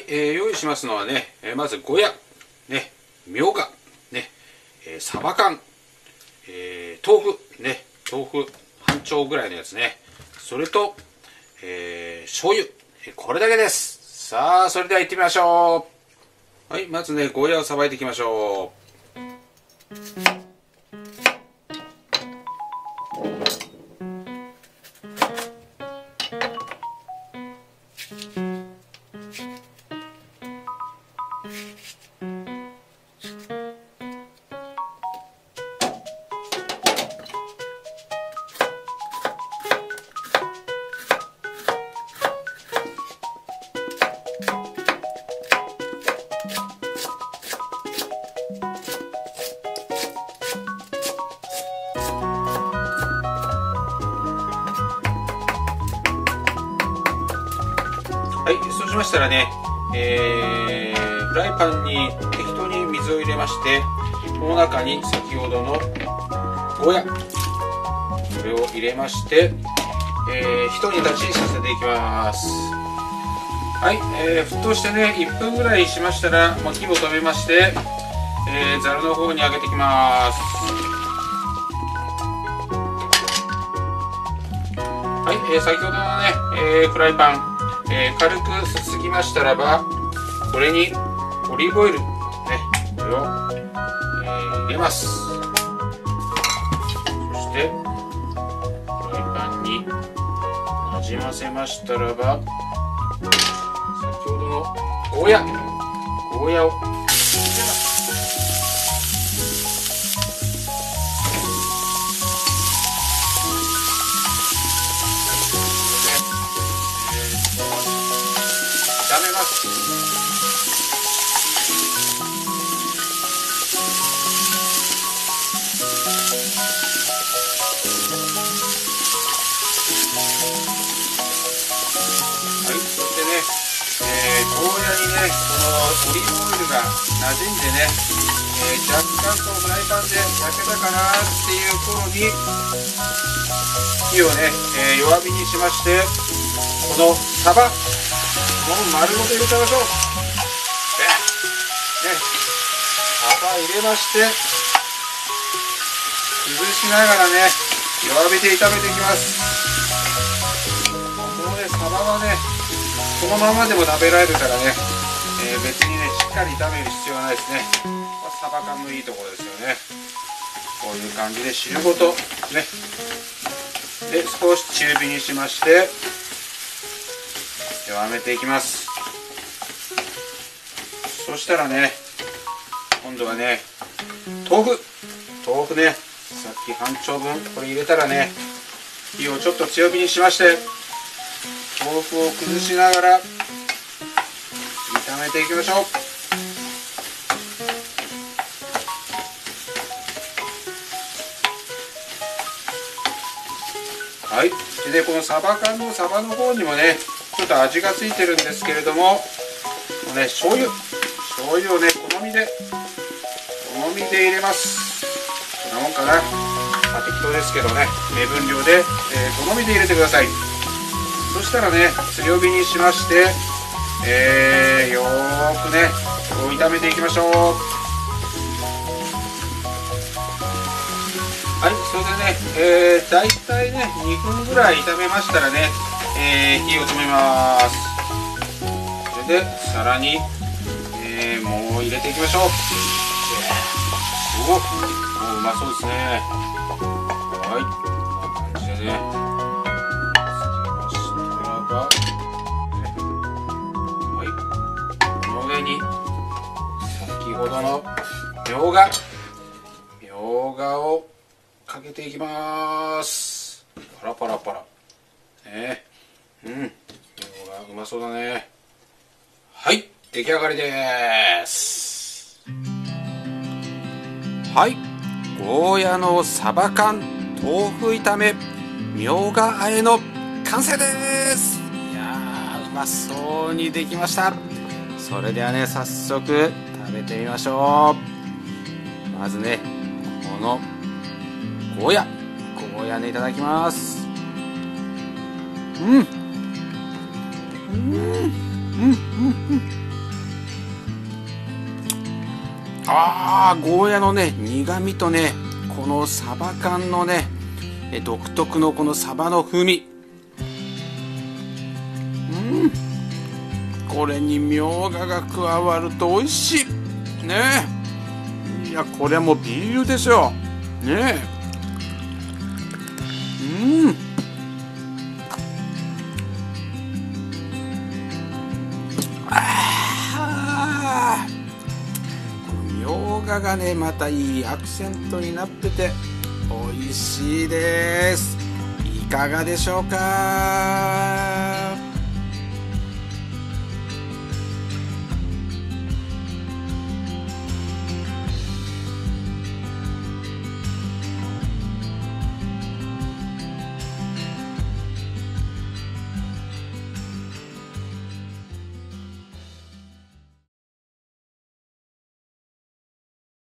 用意しますのはね、まずゴヤ、ね、みょうが、ね、サバ缶、豆腐、ね、豆腐半丁ぐらいのやつね、それと、醤油、これだけです。さあ、それでは行ってみましょう。はい、まずね、ゴーヤをさばいていきましょう。はい、そうしましたらね、フライパンに適当に水を入れまして、この中に先ほどのゴーヤ、これを入れまして、ひと煮立ちさせていきます。はい、沸騰してね、1分ぐらいしましたら、もう火を止めまして、ざるの方に上げていきます。はい、先ほどのね、フライパン、軽くすすぎましたらば、これにオリーブオイル、ね、これを、入れます。そしてフライパンになじませましたらば、先ほどのゴーヤを入れます。炒めます。はい、そしてね、ゴーヤにね、このオリーブオイルが馴染んでね、若干こうフライパンで焼けたかなっていう頃に火をね、弱火にしまして、このサバもう丸ごと入れちゃいましょう。サバ入れまして、崩しながらね、弱火で炒めていきます。このね、サバはね、このままでも食べられるからね、別にね、しっかり炒める必要はないですね。サバ缶のいいところですよね。こういう感じで汁ごとね、で少し中火にしまして弱めていきます。そしたらね、今度はね、豆腐ね、さっき半丁分これ入れたらね、火をちょっと強火にしまして、豆腐を崩しながら炒めていきましょう。はい、でこのサバ缶のサバの方にもね、ちょっと味がついてるんですけれども、このね、醤油をね、好みで入れます。こんなもんかな、適当ですけどね、目分量で、好みで入れてください。そしたらね、強火にしまして、よーくね炒めていきましょう。はい、それでね、だいたいね2分ぐらい炒めましたらね、火を止めます。それで皿に、もう入れていきましょう。もううまそうですね。はい、こんな感じでね、つけましたらば、はい、この上に先ほどのみょうがをかけていきます。パラパラパラね、みょうがうまそうだね。はい、出来上がりです。はい、ゴーヤのサバ缶豆腐炒めみょうがあえの完成です。いやー、うまそうにできました。それではね、早速食べてみましょう。まずね、このゴーヤね、いただきます。 ゴーヤのね苦みとね、このサバ缶のね独特のこのサバの風味、これにみょうがが加わると美味しいね。いや、これはもうビールですよね。みょうががねまたいいアクセントになってて美味しいです。いかがでしょうか。